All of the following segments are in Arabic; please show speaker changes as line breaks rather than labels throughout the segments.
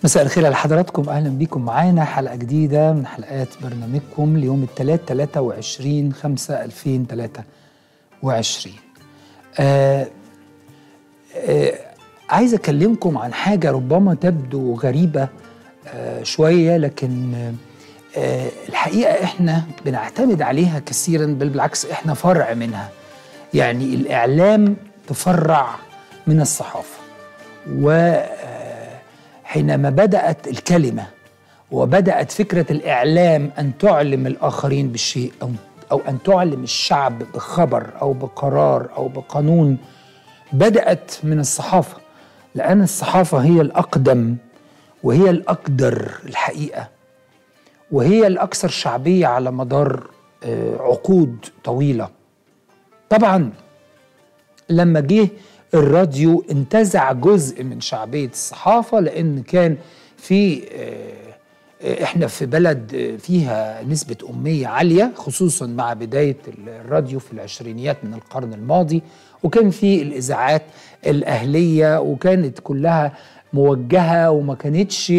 مساء الخير على حضراتكم، أهلا بكم معانا حلقة جديدة من حلقات برنامجكم ليوم الثلاث 23/5/2023. عايز أكلمكم عن حاجة ربما تبدو غريبة شوية، لكن الحقيقة إحنا بنعتمد عليها كثيرا، بل بالعكس إحنا فرع منها. يعني الإعلام تفرع من الصحافة، وحينما بدأت الكلمة وبدأت فكرة الإعلام أن تعلم الآخرين بالشيء أو أن تعلم الشعب بخبر أو بقرار أو بقانون، بدأت من الصحافة، لأن الصحافة هي الأقدم وهي الأقدر الحقيقة، وهي الأكثر شعبية على مدار عقود طويلة. طبعا لما جه الراديو انتزع جزء من شعبية الصحافة، لأن كان في احنا في بلد فيها نسبة أمية عالية، خصوصا مع بداية الراديو في العشرينيات من القرن الماضي، وكان في الإذاعات الأهلية وكانت كلها موجهة وما كانتش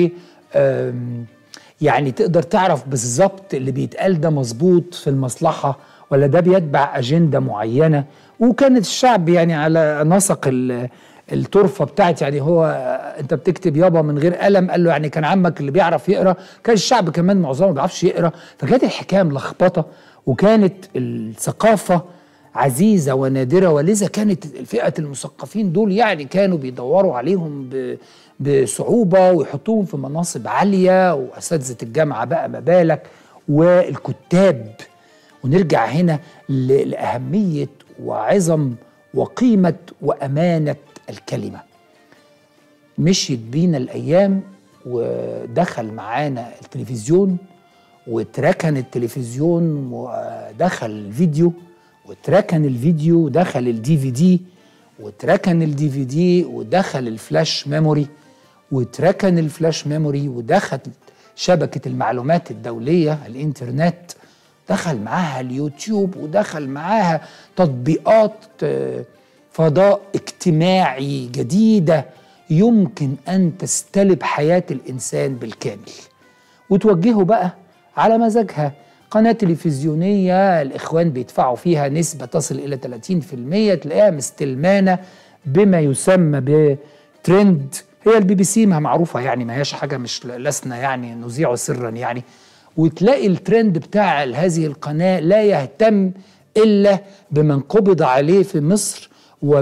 يعني تقدر تعرف بالظبط اللي بيتقال ده مظبوط في المصلحة ولا ده بيتبع أجندة معينة. وكانت الشعب يعني على نسق الطرفة بتاعت، يعني هو انت بتكتب يابا من غير قلم، قال له يعني كان عمك اللي بيعرف يقرأ، كان الشعب كمان معظمه ما بيعرفش يقرأ، فكانت الحكاية ملخبطة وكانت الثقافة عزيزة ونادرة، ولذا كانت فئة المثقفين دول يعني كانوا بيدوروا عليهم بصعوبة ويحطوهم في مناصب عالية، وأساتذة الجامعة بقى ما بالك، والكتاب. ونرجع هنا لأهمية وعظم وقيمة وأمانة الكلمة. مشيت بينا الأيام ودخل معانا التلفزيون، واتركن التلفزيون ودخل الفيديو، واتركن الفيديو ودخل الدي في دي، واتركن الدي في دي ودخل الفلاش ميموري، واتركن الفلاش ميموري ودخل شبكة المعلومات الدولية الإنترنت، دخل معاها اليوتيوب، ودخل معاها تطبيقات فضاء اجتماعي جديدة يمكن أن تستلب حياة الإنسان بالكامل وتوجهه بقى على مزاجها. قناة تلفزيونية الإخوان بيدفعوا فيها نسبة تصل إلى 30%، تلاقيها مستلمانة بما يسمى بترند. هي البي بي سي ما معروفة، يعني ما هيش حاجة، مش لسنا يعني نذيع سرا يعني. وتلاقي الترند بتاع هذه القناة لا يهتم إلا بمن قبض عليه في مصر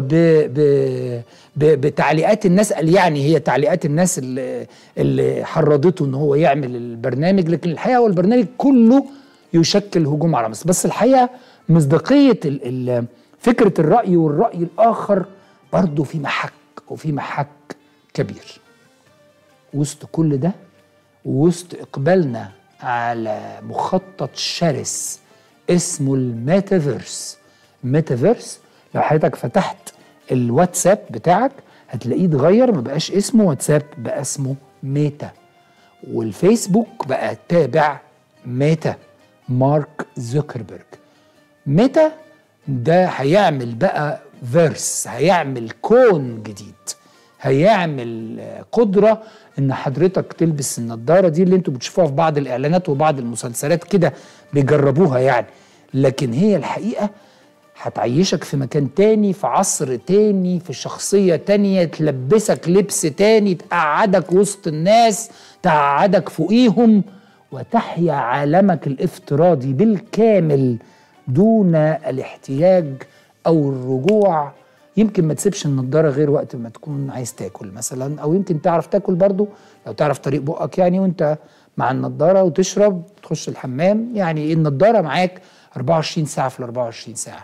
بتعليقات الناس، يعني هي تعليقات الناس اللي حرضته ان هو يعمل البرنامج، لكن الحقيقة هو البرنامج كله يشكل هجوم على مصر. بس الحقيقة مصداقية فكرة الرأي والرأي الآخر برضو في محك، وفي محك كبير وسط كل ده، ووسط إقبالنا على مخطط شرس اسمه الميتافيرس. الميتافيرس لو حضرتك فتحت الواتساب بتاعك هتلاقيه اتغير، ما بقاش اسمه واتساب، بقى اسمه ميتا. والفيسبوك بقى تابع ميتا، مارك زوكربيرج. ميتا ده هيعمل بقى فيرس، هيعمل كون جديد، هيعمل قدرة ان حضرتك تلبس النضارة دي اللي انتوا بتشوفوها في بعض الاعلانات وبعض المسلسلات كده بيجربوها يعني، لكن هي الحقيقة هتعيشك في مكان تاني، في عصر تاني، في شخصية تانية، تلبسك لبس تاني، تقعدك وسط الناس، تقعدك فوقيهم، وتحيا عالمك الافتراضي بالكامل دون الاحتياج او الرجوع. يمكن ما تسيبش النضارة غير وقت ما تكون عايز تاكل مثلا، او يمكن تعرف تاكل برضو لو تعرف طريق بقك يعني وانت مع النضارة، وتشرب، تخش الحمام، يعني النضارة معاك 24 ساعة في 24 ساعة.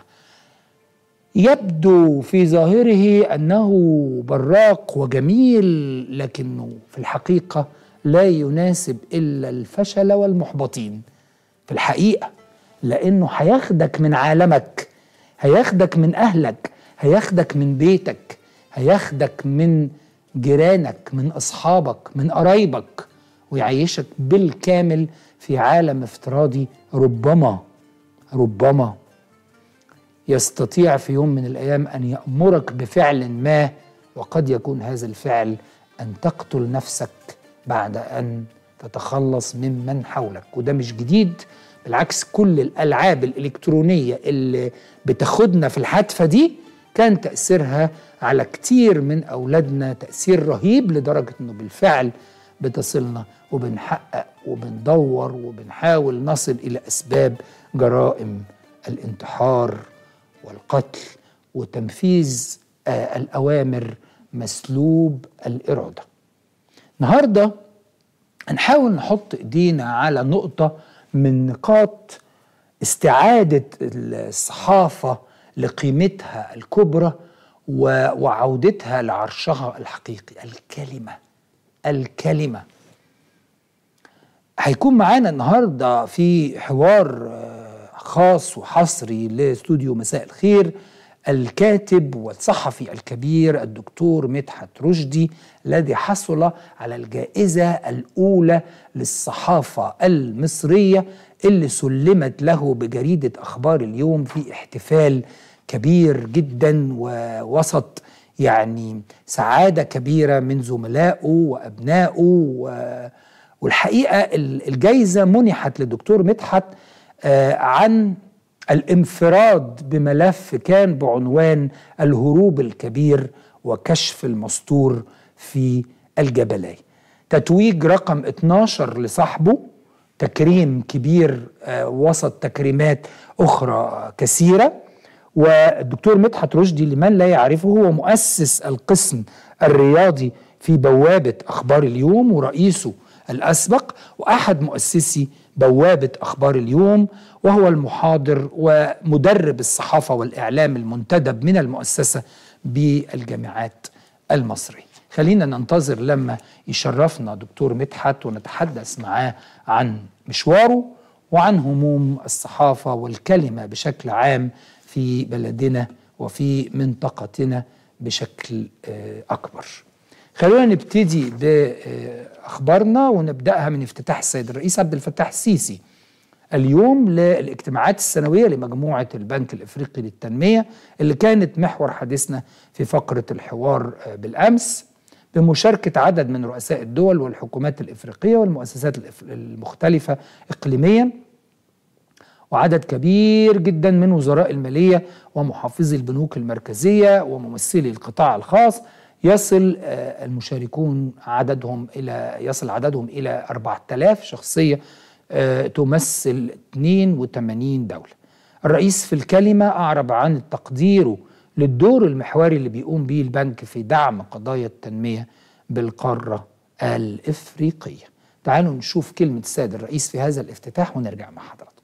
يبدو في ظاهره أنه براق وجميل، لكنه في الحقيقة لا يناسب إلا الفشل والمحبطين في الحقيقة، لأنه هياخدك من عالمك، هياخدك من أهلك، هياخدك من بيتك، هياخدك من جيرانك، من أصحابك، من قرايبك، ويعيشك بالكامل في عالم افتراضي ربما يستطيع في يوم من الأيام أن يأمرك بفعل ما، وقد يكون هذا الفعل أن تقتل نفسك بعد أن تتخلص ممن حولك. وده مش جديد، بالعكس كل الألعاب الإلكترونية اللي بتاخدنا في الحتفة دي كان تأثيرها على كتير من أولادنا تأثير رهيب، لدرجة أنه بالفعل بتصلنا وبنحقق وبندور وبنحاول نصل إلى أسباب جرائم الانتحار والقتل وتنفيذ الأوامر مسلوب الإرادة. النهاردة هنحاول نحط إيدينا على نقطة من نقاط استعادة الصحافة لقيمتها الكبرى وعودتها لعرشها الحقيقي. الكلمة هيكون معانا النهاردة في حوار خاص وحصري لاستوديو مساء الخير الكاتب والصحفي الكبير الدكتور مدحت رشدي، الذي حصل على الجائزة الأولى للصحافة المصرية اللي سلمت له بجريدة أخبار اليوم في احتفال كبير جدا ووسط يعني سعادة كبيرة من زملائه وأبنائه. والحقيقة الجائزة منحت للدكتور مدحت عن الانفراد بملف كان بعنوان الهروب الكبير وكشف المستور في الجبلاي. تتويج رقم 12 لصاحبه، تكريم كبير وسط تكريمات أخرى كثيرة. والدكتور مدحت رشدي لمن لا يعرفه هو مؤسس القسم الرياضي في بوابة أخبار اليوم ورئيسه الأسبق، وأحد مؤسسي بوابة أخبار اليوم، وهو المحاضر ومدرب الصحافة والإعلام المنتدب من المؤسسة بالجامعات المصرية. خلينا ننتظر لما يشرفنا دكتور مدحت ونتحدث معاه عن مشواره وعن هموم الصحافة والكلمة بشكل عام في بلدنا وفي منطقتنا بشكل أكبر. خلونا نبتدي بأخبارنا ونبدأها من افتتاح السيد الرئيس عبد الفتاح السيسي اليوم للاجتماعات السنوية لمجموعة البنك الإفريقي للتنمية، اللي كانت محور حديثنا في فقرة الحوار بالأمس، بمشاركة عدد من رؤساء الدول والحكومات الإفريقية والمؤسسات المختلفة إقليميا، وعدد كبير جدا من وزراء المالية ومحافظي البنوك المركزية وممثلي القطاع الخاص. يصل عددهم إلى 4000 شخصية تمثل 82 دولة. الرئيس في الكلمة أعرب عن تقديره للدور المحوري اللي بيقوم به البنك في دعم قضايا التنمية بالقارة الإفريقية. تعالوا نشوف كلمة السيد الرئيس في هذا الافتتاح ونرجع مع حضراتكم.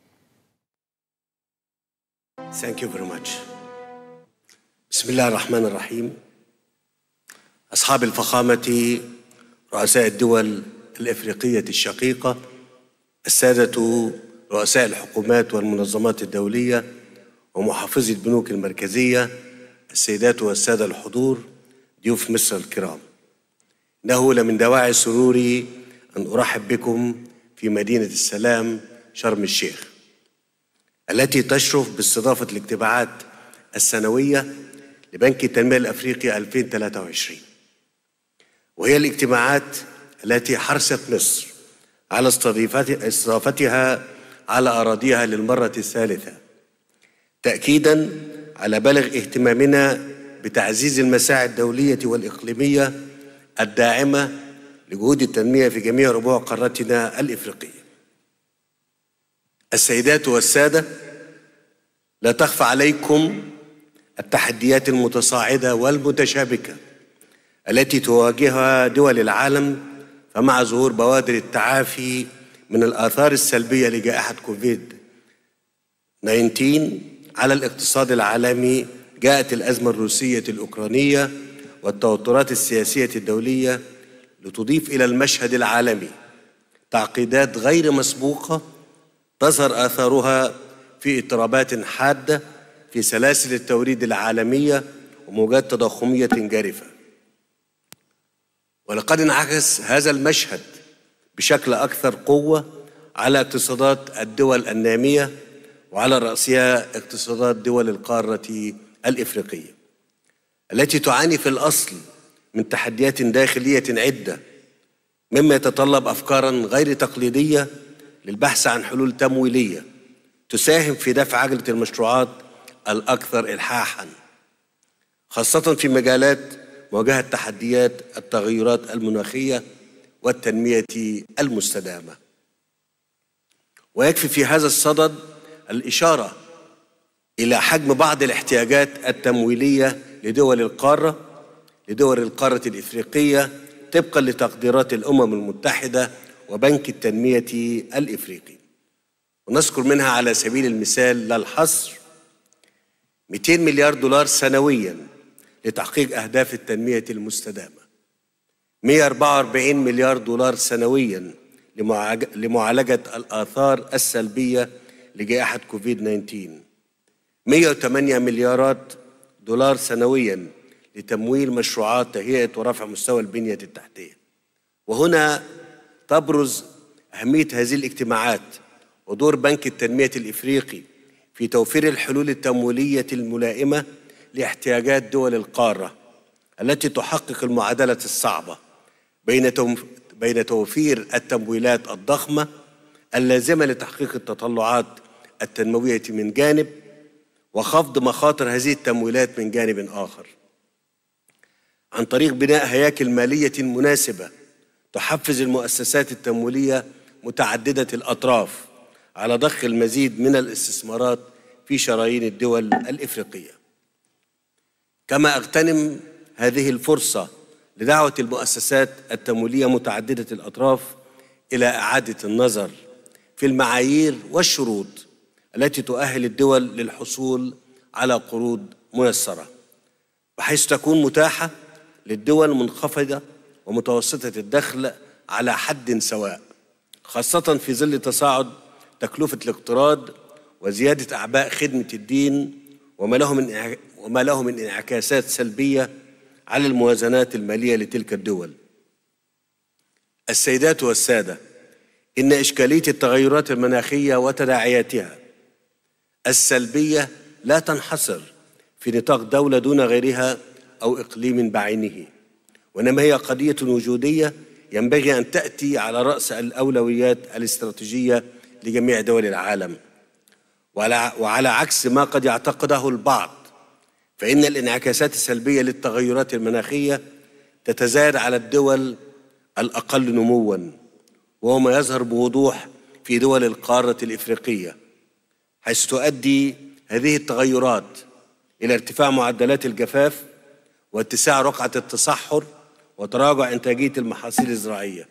Thank you very much. بسم الله الرحمن الرحيم. أصحاب الفخامة رؤساء الدول الإفريقية الشقيقة، السادة رؤساء الحكومات والمنظمات الدولية ومحافظي البنوك المركزية، السيدات والسادة الحضور، ضيوف مصر الكرام، إنه لمن دواعي السرور أن أرحب بكم في مدينة السلام شرم الشيخ، التي تشرف باستضافة الاجتماعات السنوية لبنك التنمية الأفريقي 2023، وهي الاجتماعات التي حرصت مصر على استضافتها على أراضيها للمرة الثالثة، تأكيداً على بلغ اهتمامنا بتعزيز المساعي الدولية والإقليمية الداعمة لجهود التنمية في جميع ربوع قارتنا الإفريقية. السيدات والسادة، لا تخفى عليكم التحديات المتصاعدة والمتشابكة التي تواجهها دول العالم، فمع ظهور بوادر التعافي من الآثار السلبية لجائحة كوفيد-19 على الاقتصاد العالمي، جاءت الأزمة الروسية الأوكرانية والتوترات السياسية الدولية لتضيف إلى المشهد العالمي تعقيدات غير مسبوقة تظهر آثارها في اضطرابات حادة في سلاسل التوريد العالمية وموجات تضخمية جارفة. ولقد انعكس هذا المشهد بشكل أكثر قوة على اقتصادات الدول النامية وعلى رأسها اقتصادات دول القارة الإفريقية، التي تعاني في الأصل من تحديات داخلية عدة، مما يتطلب أفكارا غير تقليدية للبحث عن حلول تمويلية تساهم في دفع عجلة المشروعات الأكثر إلحاحا، خاصة في مجالات مواجهة تحديات التغيرات المناخية والتنمية المستدامة. ويكفي في هذا الصدد الإشارة إلى حجم بعض الاحتياجات التمويلية لدول القارة الإفريقية طبقا لتقديرات الأمم المتحدة وبنك التنمية الإفريقي، ونذكر منها على سبيل المثال لا الحصر 200 مليار دولار سنوياً لتحقيق أهداف التنمية المستدامة، 144 مليار دولار سنوياً لمعالجة الآثار السلبية لجائحة كوفيد-19، 108 مليارات دولار سنوياً لتمويل مشروعات تهيئة ورفع مستوى البنية التحتية. وهنا تبرز أهمية هذه الاجتماعات ودور بنك التنمية الإفريقي في توفير الحلول التمويلية الملائمة لاحتياجات دول القارة التي تحقق المعادلة الصعبة بين توفير التمويلات الضخمة اللازمة لتحقيق التطلعات التنموية من جانب، وخفض مخاطر هذه التمويلات من جانب آخر، عن طريق بناء هياكل مالية مناسبة تحفز المؤسسات التمويلية متعددة الأطراف على ضخ المزيد من الاستثمارات في شرايين الدول الإفريقية. كما أغتنم هذه الفرصة لدعوة المؤسسات التمويلية متعددة الأطراف إلى إعادة النظر في المعايير والشروط التي تؤهل الدول للحصول على قروض ميسرة، بحيث تكون متاحة للدول منخفضة ومتوسطة الدخل على حد سواء، خاصة في ظل تصاعد تكلفة الاقتراض وزيادة أعباء خدمة الدين وما له من انعكاسات سلبية على الموازنات المالية لتلك الدول. السيدات والسادة، إن إشكالية التغيرات المناخية وتداعياتها السلبية لا تنحصر في نطاق دولة دون غيرها أو إقليم بعينه، وإنما هي قضية وجودية ينبغي أن تأتي على رأس الأولويات الاستراتيجية لجميع دول العالم. وعلى عكس ما قد يعتقده البعض، فإن الانعكاسات السلبية للتغيرات المناخية تتزايد على الدول الأقل نمواً، وهو ما يظهر بوضوح في دول القارة الإفريقية، حيث تؤدي هذه التغيرات إلى ارتفاع معدلات الجفاف واتساع رقعة التصحر وتراجع إنتاجية المحاصيل الزراعية.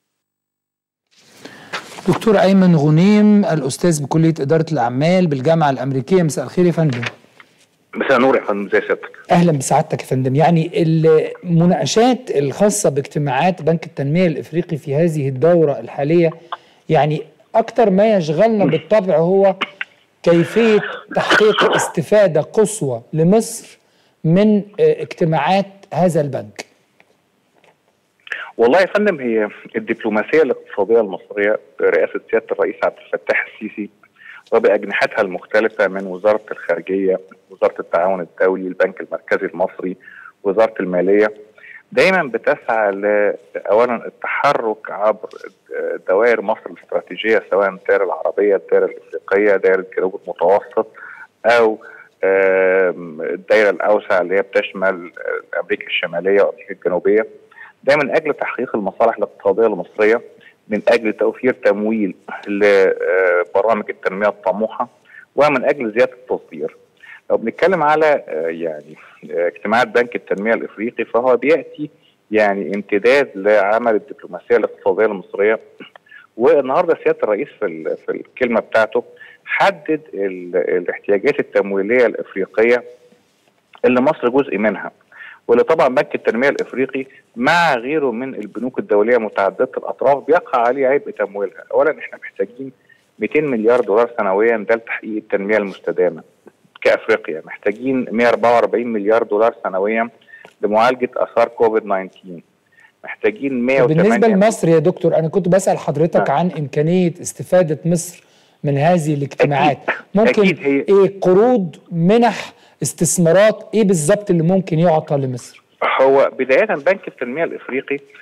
دكتور أيمن غنيم، الأستاذ بكلية إدارة الأعمال بالجامعة الأمريكية، مساء الخير يا فندم.
مساء النور يا فندم، ازي سيادتك؟
أهلا بسعادتك يا فندم. يعني المناقشات الخاصة باجتماعات بنك التنمية الإفريقي في هذه الدورة الحالية، يعني أكثر ما يشغلنا بالطبع هو كيفية تحقيق استفادة قصوى لمصر من اجتماعات هذا البنك.
والله يا فندم، هي الدبلوماسية الاقتصادية المصرية برئاسة سيادة الرئيس عبد الفتاح السيسي وبأجنحتها المختلفة من وزارة الخارجية، وزارة التعاون الدولي، البنك المركزي المصري، وزارة المالية، دايما بتسعى أولا التحرك عبر دوائر مصر الاستراتيجية، سواء الدائرة العربية، الدائرة الإفريقية، دائرة الجنوب المتوسط، أو الدائرة الأوسع اللي هي بتشمل أمريكا الشمالية وأمريكا الجنوبية، ده من أجل تحقيق المصالح الاقتصادية المصرية، من أجل توفير تمويل لبرامج التنمية الطموحة، ومن أجل زيادة التصدير. لو بنتكلم على يعني اجتماعات بنك التنمية الإفريقي، فهو بيأتي يعني امتداد لعمل الدبلوماسية الاقتصادية المصرية. والنهارده سيادة الرئيس في الكلمة بتاعته حدد الاحتياجات التمويلية الإفريقية اللي مصر جزء منها، واللي طبعا بنك التنمية الإفريقي مع غيره من البنوك الدولية متعددة الأطراف بيقع عليه عبء تمويلها. أولا احنا محتاجين 200 مليار دولار سنويا ده لتحقيق التنمية المستدامة كأفريقيا، محتاجين 144 مليار دولار سنويا لمعالجة آثار كوفيد-19، محتاجين 108.
بالنسبة لمصر يا دكتور، أنا كنت بسأل حضرتك عن إمكانية استفادة مصر من هذه الاجتماعات. ممكن إيه؟ قروض، منح، استثمارات، إيه بالظبط اللي ممكن يعطى لمصر؟
هو بداية بنك التنمية الإفريقي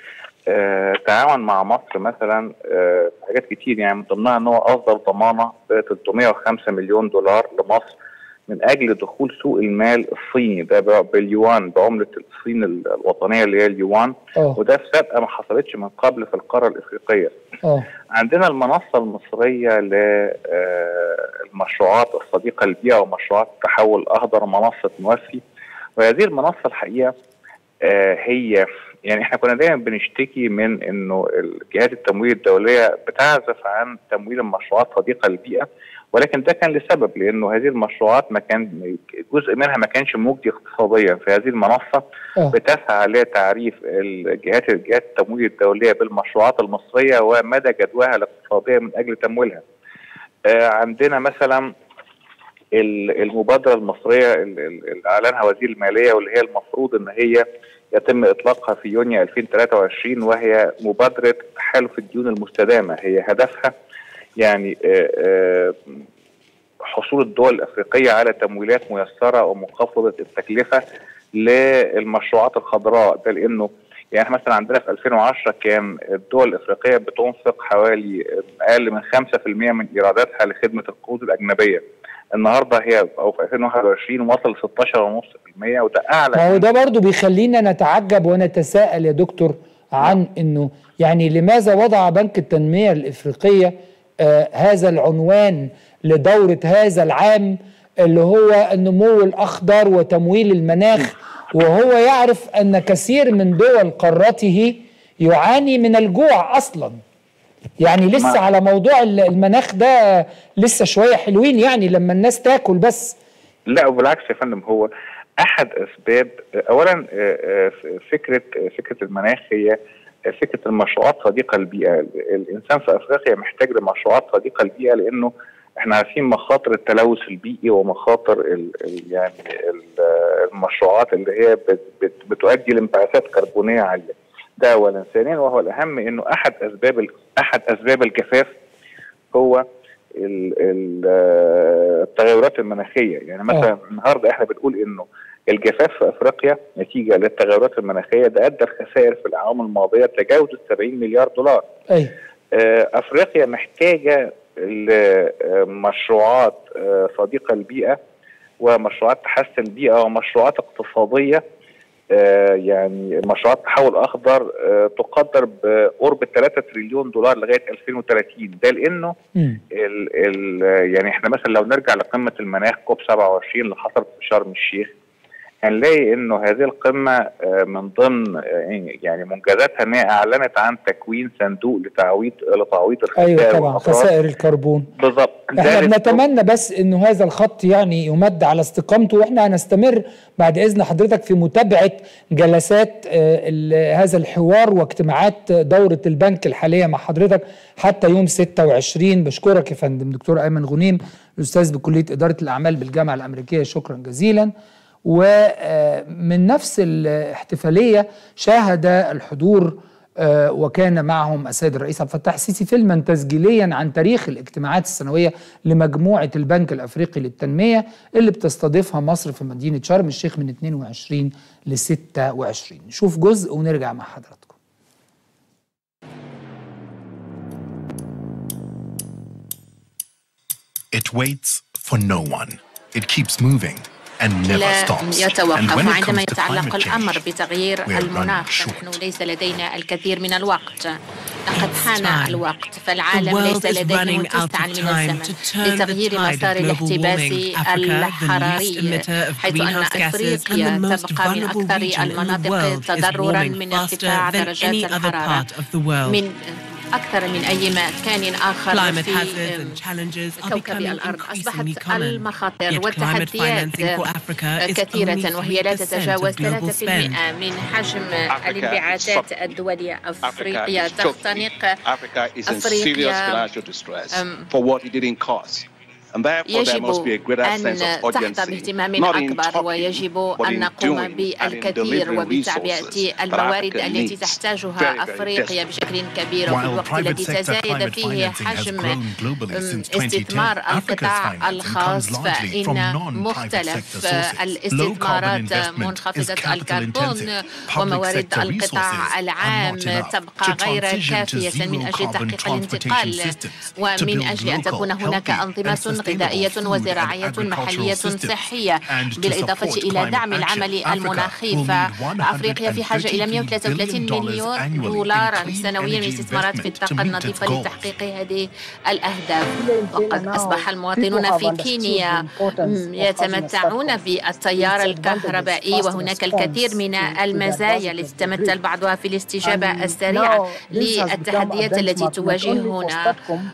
تعاون مع مصر مثلا في حاجات كتير، يعني من ضمنها ان هو اصدر ضمانه ب 305 مليون دولار لمصر من اجل دخول سوق المال الصيني ده باليوان، بعمله الصين الوطنيه اللي هي اليوان. وده في سابقه ما حصلتش من قبل في القاره الافريقيه. عندنا المنصه المصريه للمشروعات الصديقه للبيئه ومشروعات التحول الاخضر، منصه موفي. وهذه المنصه الحقيقه هي يعني احنا كنا دايما بنشتكي من انه الجهات التمويل الدوليه بتعزف عن تمويل المشروعات صديقه للبيئه، ولكن ده كان لسبب، لانه هذه المشروعات ما كان جزء منها ما كانش مجدي اقتصاديا. في هذه المنصه بتسعى لتعريف الجهات التمويل الدوليه بالمشروعات المصريه ومدى جدواها الاقتصاديه من اجل تمويلها. عندنا مثلا المبادره المصريه اللي اعلنها وزير الماليه، واللي هي المفروض ان هي يتم اطلاقها في يونيو 2023، وهي مبادره تحالف الديون المستدامه. هي هدفها يعني حصول الدول الافريقيه على تمويلات ميسره ومنخفضه التكلفه للمشروعات الخضراء ده، لانه يعني مثلا عندنا في 2010 كان الدول الافريقيه بتنفق حوالي اقل من 5% من ايراداتها لخدمه القروض الاجنبيه. النهارده هي او في 2021 وصل 16.5%، وده اعلى.
ما هو ده برضه بيخلينا نتعجب ونتساءل يا دكتور عن انه يعني لماذا وضع بنك التنميه الافريقيه هذا العنوان لدوره هذا العام اللي هو النمو الاخضر وتمويل المناخ، وهو يعرف ان كثير من دول قارته يعاني من الجوع اصلا. يعني لسه على موضوع المناخ ده لسه شويه حلوين يعني لما الناس تاكل بس.
لا وبالعكس يا فندم، هو احد اسباب اولا فكره المناخ هي فكره المشروعات صديقه للبيئه. الانسان في افريقيا محتاج لمشروعات صديقه للبيئه، لانه احنا عارفين مخاطر التلوث البيئي ومخاطر يعني المشروعات اللي هي بتؤدي لانبعاثات كربونيه عاليه. ده اولا. ثانيا وهو الاهم، انه احد اسباب الجفاف هو التغيرات المناخيه. يعني مثلا النهارده احنا بنقول انه الجفاف في افريقيا نتيجه للتغيرات المناخيه ده ادى الخسائر في الاعوام الماضيه تجاوزت 70 مليار دولار. افريقيا محتاجه لمشروعات صديقه للبيئه ومشروعات تحسن البيئه ومشروعات اقتصاديه، يعني مشروعات تحول اخضر تقدر بقرب 3 تريليون دولار لغايه 2030. ده لانه يعني احنا مثلا لو نرجع لقمه المناخ كوب 27 اللي حصلت في شرم الشيخ، هنلاقي انه هذه القمه من ضمن يعني منجزاتها انها اعلنت عن تكوين صندوق لتعويض الخسائر.
ايوه طبعا، خسائر الكربون.
بالظبط.
احنا بنتمنى بس انه هذا الخط يعني يمد على استقامته، واحنا هنستمر بعد اذن حضرتك في متابعه جلسات هذا الحوار واجتماعات دوره البنك الحاليه مع حضرتك حتى يوم 26. بشكرك يا فندم دكتور ايمن غنيم، الاستاذ بكليه اداره الاعمال بالجامعه الامريكيه، شكرا جزيلا. ومن نفس الاحتفالية شاهد الحضور وكان معهم السيد الرئيس عبد الفتاح السيسي فيلما تسجيليا عن تاريخ الاجتماعات السنوية لمجموعة البنك الأفريقي للتنمية اللي بتستضيفها مصر في مدينة شرم الشيخ من 22 ل 26. نشوف جزء ونرجع مع حضراتكم.
It waits for no one. It keeps moving. لا
يتوقف عندما يتعلق الأمر بتغيير المناخ. نحن ليس لدينا الكثير من الوقت، لقد حان الوقت، فالعالم ليس لديه متسعا من الزمن لتغيير مسار الاحتباس الحراري، حيث أن أفريقيا تبقى من أكثر المناطق تضررا من ارتفاع درجات الحرارة من أكثر من أي مكان آخر في كوكب الأرض. أصبحت المخاطر والتحديات كثيرة، وهي لا تتجاوز 3% من حجم الانبعاثات الدولية. أفريقيا تختنق. أفريقيا يجب أن تحظى باهتمام أكبر، ويجب أن نقوم بالكثير وبتعبئة الموارد التي تحتاجها أفريقيا بشكل كبير، وفي الوقت الذي تزايد فيه حجم استثمار القطاع الخاص، فإن مختلف الاستثمارات منخفضة الكربون وموارد القطاع العام تبقى غير كافية من أجل تحقيق الانتقال، ومن أجل أن تكون هناك أنظمة غذائية وزراعية محلية صحية، بالإضافة إلى دعم العمل المناخي. فأفريقيا في حاجة إلى 133 مليون دولار سنويا من استثمارات في الطاقة النظيفة لتحقيق هذه الأهداف. وقد أصبح المواطنون في كينيا يتمتعون بالتيار الكهربائي، وهناك الكثير من المزايا التي تتمثل بعضها في الاستجابة السريعة للتحديات التي تواجهنا،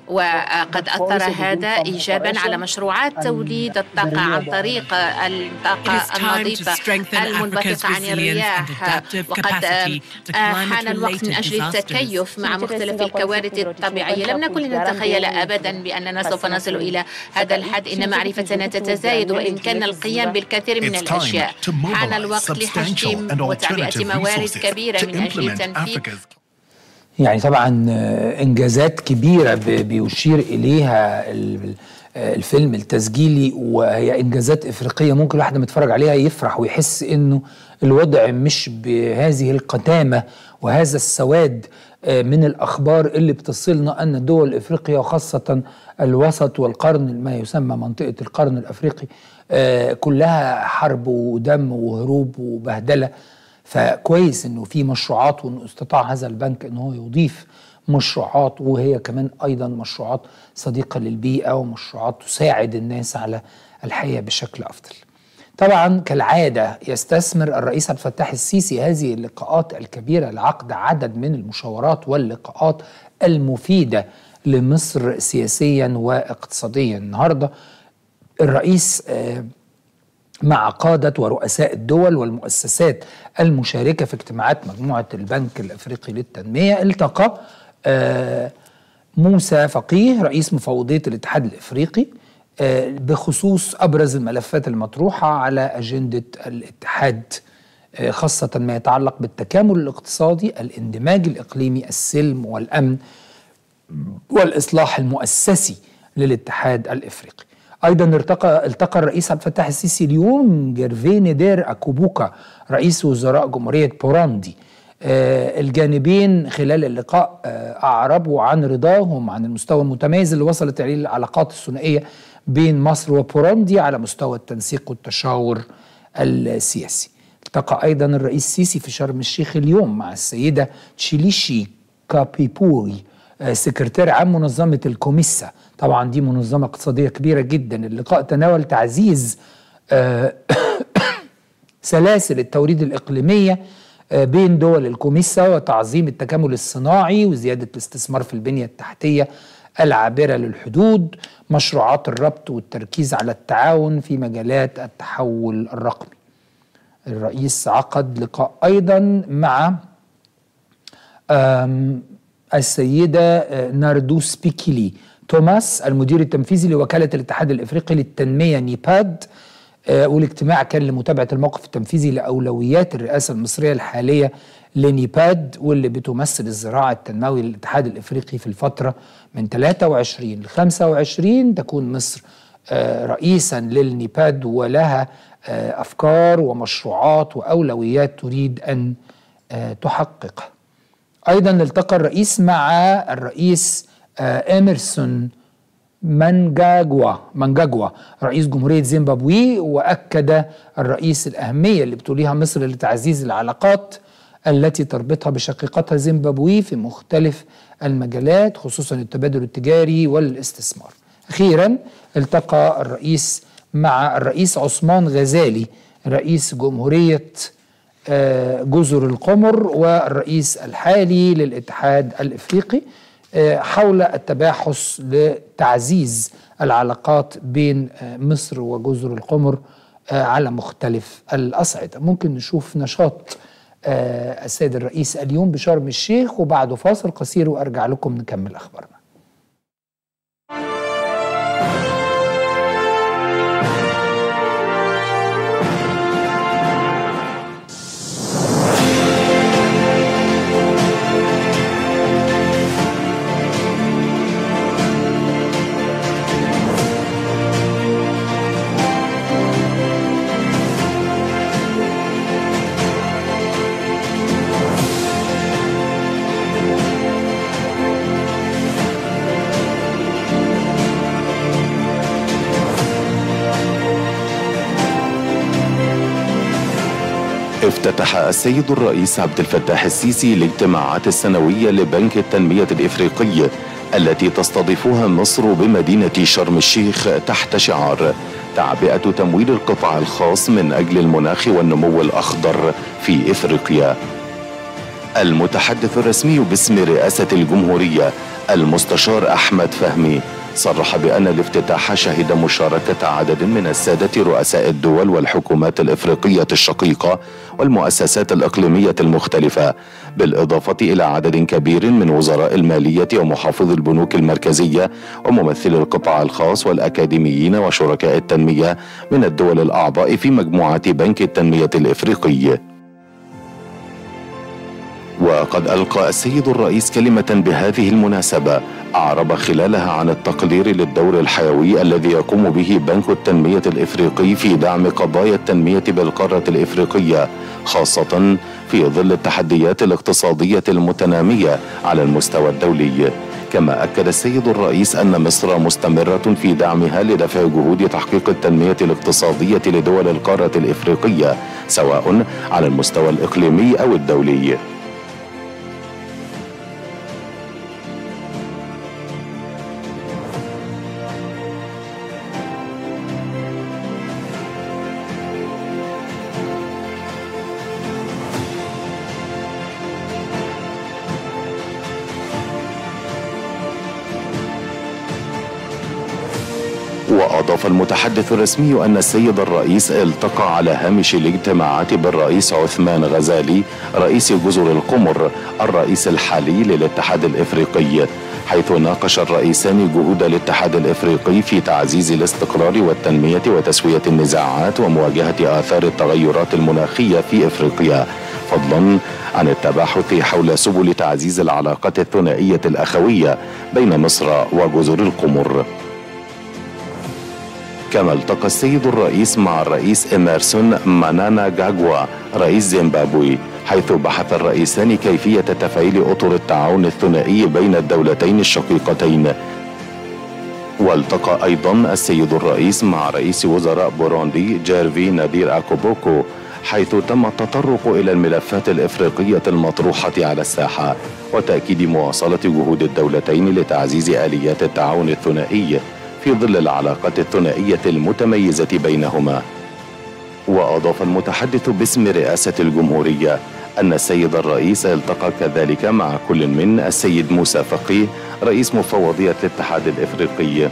وقد أثر هذا إيجابا على مشروعات توليد الطاقة عن طريق الطاقة النظيفة المنبثقة عن الرياح. وقد حان الوقت من أجل التكيف مع مختلف الكوارث الطبيعية. لم نكن لنتخيل أبدا بأننا سوف نصل إلى هذا الحد، إن معرفتنا تتزايد وإن كان القيام بالكثير من الأشياء. حان الوقت لتحجيم وتعبئة موارد كبيرة من أجل تنفيذ.
يعني طبعا إنجازات كبيرة بيشير إليها الفيلم التسجيلي، وهي إنجازات إفريقية ممكن الواحد لما يتفرج عليها يفرح ويحس إنه الوضع مش بهذه القتامة وهذا السواد من الأخبار اللي بتصلنا أن دول إفريقيا وخاصة الوسط والقرن ما يسمى منطقة القرن الأفريقي كلها حرب ودم وهروب وبهدلة. فكويس إنه في مشروعات، وإنه استطاع هذا البنك إنه يضيف مشروعات، وهي كمان أيضا مشروعات صديقة للبيئة ومشروعات تساعد الناس على الحياة بشكل أفضل. طبعا كالعادة يستثمر الرئيس عبد الفتاح السيسي هذه اللقاءات الكبيرة لعقد عدد من المشاورات واللقاءات المفيدة لمصر سياسيا واقتصاديا. النهاردة الرئيس مع قادة ورؤساء الدول والمؤسسات المشاركة في اجتماعات مجموعة البنك الأفريقي للتنمية التقى موسى فقيه رئيس مفوضية الاتحاد الأفريقي بخصوص أبرز الملفات المطروحة على أجندة الاتحاد، خاصة ما يتعلق بالتكامل الاقتصادي، الاندماج الإقليمي، السلم والأمن والإصلاح المؤسسي للاتحاد الأفريقي. أيضا التقى الرئيس عبد الفتاح السيسي اليوم جيرفي نيدير أكوبوكا رئيس وزراء جمهورية بوروندي. الجانبين خلال اللقاء أعربوا عن رضاهم عن المستوى المتميز اللي وصلت إليه العلاقات الثنائية بين مصر وبوروندي على مستوى التنسيق والتشاور السياسي. التقى أيضا الرئيس السيسي في شرم الشيخ اليوم مع السيدة تشيليشي كابيبوري سكرتير عام منظمة الكوميسا. طبعا دي منظمة اقتصادية كبيرة جدا. اللقاء تناول تعزيز سلاسل التوريد الإقليمية بين دول الكوميسا وتعظيم التكامل الصناعي وزيادة الاستثمار في البنية التحتية العابرة للحدود، مشروعات الربط والتركيز على التعاون في مجالات التحول الرقمي. الرئيس عقد لقاء أيضا مع السيدة ناردوس بيكيلي توماس المدير التنفيذي لوكالة الاتحاد الإفريقي للتنمية نيباد، والاجتماع كان لمتابعة الموقف التنفيذي لأولويات الرئاسة المصرية الحالية لنيباد، واللي بتمثل الزراعة التنموي للاتحاد الإفريقي في الفترة من 23 ل 25. تكون مصر رئيسا للنيباد ولها أفكار ومشروعات وأولويات تريد أن تحققها. أيضا التقى الرئيس مع الرئيس إميرسون منجاجوا رئيس جمهورية زيمبابوي، وأكد الرئيس الأهمية اللي بتوليها مصر لتعزيز العلاقات التي تربطها بشقيقتها زيمبابوي في مختلف المجالات خصوصا التبادل التجاري والاستثمار. أخيرا التقى الرئيس مع الرئيس عثمان غزالي رئيس جمهورية جزر القمر والرئيس الحالي للاتحاد الإفريقي حول التباحث لتعزيز العلاقات بين مصر وجزر القمر على مختلف الأصعدة. ممكن نشوف نشاط السيد الرئيس اليوم بشرم الشيخ، وبعده فاصل قصير وأرجع لكم نكمل أخبارنا.
افتتح السيد الرئيس عبد الفتاح السيسي الاجتماعات السنوية لبنك التنمية الإفريقي التي تستضيفها مصر بمدينة شرم الشيخ تحت شعار تعبئة تمويل القطاع الخاص من أجل المناخ والنمو الأخضر في إفريقيا. المتحدث الرسمي باسم رئاسة الجمهورية المستشار أحمد فهمي صرح بأن الافتتاح شهد مشاركة عدد من السادة رؤساء الدول والحكومات الإفريقية الشقيقة والمؤسسات الإقليمية المختلفة، بالإضافة إلى عدد كبير من وزراء المالية ومحافظ البنوك المركزية وممثلي القطاع الخاص والأكاديميين وشركاء التنمية من الدول الأعضاء في مجموعة بنك التنمية الإفريقي. وقد ألقى السيد الرئيس كلمة بهذه المناسبة أعرب خلالها عن التقدير للدور الحيوي الذي يقوم به بنك التنمية الإفريقي في دعم قضايا التنمية بالقارة الإفريقية، خاصة في ظل التحديات الاقتصادية المتنامية على المستوى الدولي. كما أكد السيد الرئيس أن مصر مستمرة في دعمها لدفع جهود تحقيق التنمية الاقتصادية لدول القارة الإفريقية سواء على المستوى الإقليمي أو الدولي. وأضاف المتحدث الرسمي أن السيد الرئيس التقى على هامش الاجتماعات بالرئيس عثمان غزالي رئيس جزر القمر الرئيس الحالي للاتحاد الإفريقي، حيث ناقش الرئيسان جهود الاتحاد الإفريقي في تعزيز الاستقرار والتنمية وتسوية النزاعات ومواجهة آثار التغيرات المناخية في إفريقيا، فضلا عن التباحث حول سبل تعزيز العلاقات الثنائية الأخوية بين مصر وجزر القمر. كما التقى السيد الرئيس مع الرئيس إميرسون منانجاغوا رئيس زيمبابوي، حيث بحث الرئيسان كيفية تفعيل أطر التعاون الثنائي بين الدولتين الشقيقتين. والتقى أيضا السيد الرئيس مع رئيس وزراء بوروندي جيرفي نادير أكوبوكو، حيث تم التطرق إلى الملفات الإفريقية المطروحة على الساحة وتأكيد مواصلة جهود الدولتين لتعزيز آليات التعاون الثنائي في ظل العلاقات الثنائية المتميزة بينهما. وأضاف المتحدث باسم رئاسة الجمهورية أن السيد الرئيس التقى كذلك مع كل من السيد موسى فقيه رئيس مفوضية الاتحاد الإفريقي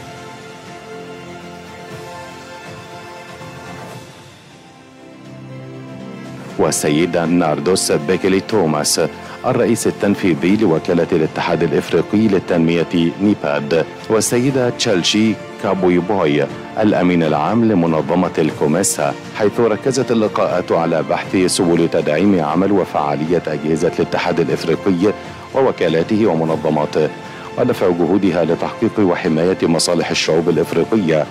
والسيدة ناردوس بيكلي توماس الرئيس التنفيذي لوكالة الاتحاد الإفريقي للتنمية نيباد، والسيدة تشالشي كابويبوي الأمين العام لمنظمة الكوميسا، حيث ركزت اللقاءات على بحث سبل تدعيم عمل وفعالية أجهزة الاتحاد الإفريقي ووكالاته ومنظماته ودفع جهودها لتحقيق وحماية مصالح الشعوب الإفريقية.